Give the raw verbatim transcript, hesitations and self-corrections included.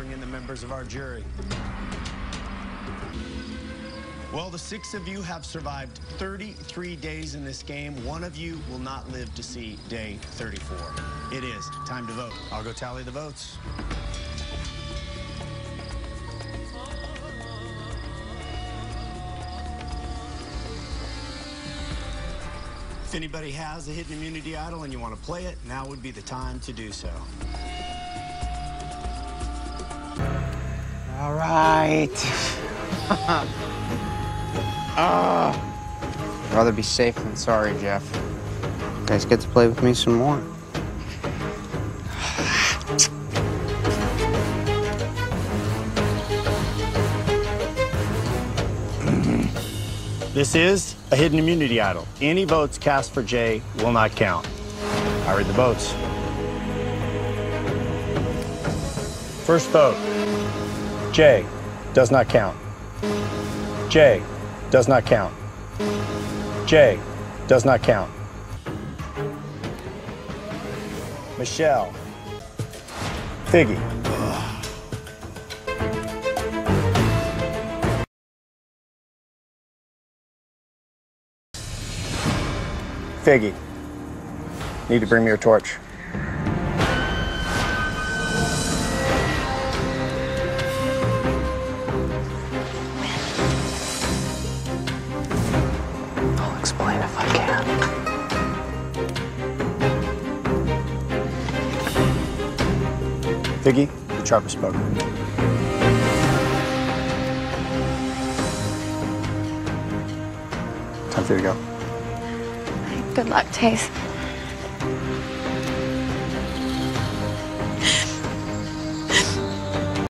bring in the members of our jury. Well, the six of you have survived thirty-three days in this game. One of you will not live to see day thirty-four. It is time to vote. I'll go tally the votes. If anybody has a hidden immunity idol and you want to play it, now would be the time to do so. All right. Ah. I'd rather be safe than sorry, Jeff. You guys get to play with me some more. This is a hidden immunity idol. Any votes cast for Jay will not count. I read the votes. First vote, Jay does not count. Jay does not count. Jay does not count. Michelle. Figgy. Figgy, need to bring me your torch. I'll explain if I can. Figgy, the sharpest spoken. Time for you to go. Good luck, Chase.